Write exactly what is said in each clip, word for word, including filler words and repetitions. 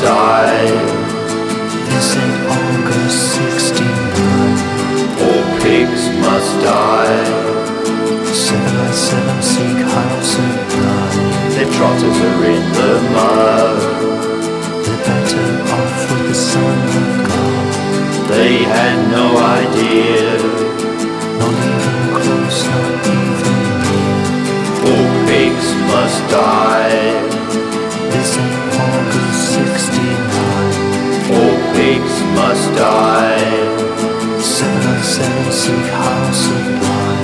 die. This ain't August sixty-nine. All pigs must die. seven nine seven seek house of blood. Their trotters are in the mud. They're better off with the Son of God. They had no idea. Not even close, not even near. All pigs must die. This ain't August sixty-nine. All pigs must die. seven nine seven seek house of blood.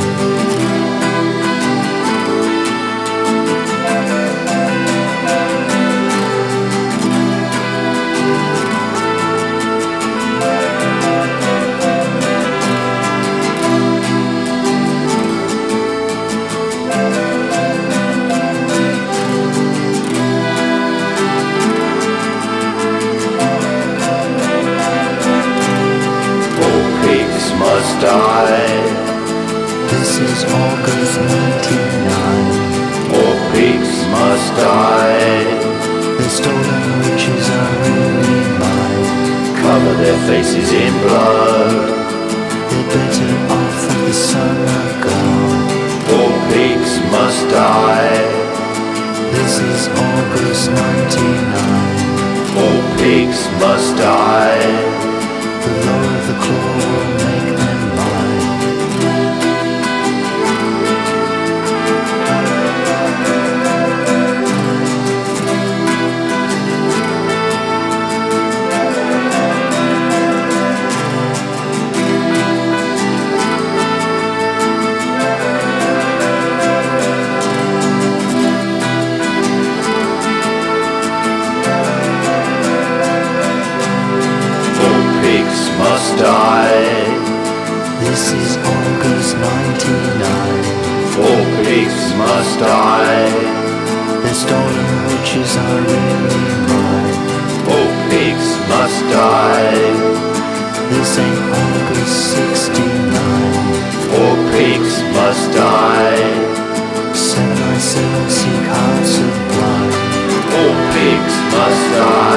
Must die. This is August ninety-nine. All pigs must die. Their stolen riches are really mine. Cover their faces in blood. They're better off with the Son of God. All pigs must die. This is August ninety-nine. All pigs must die. The Lord of the claw will make them mine. Must die. This is August ninety-nine. All pigs must die. Their stolen riches are really mine. All pigs must die. This ain't August sixty-nine. All pigs must die. seven nine seven seek hearts of blood. All pigs must die.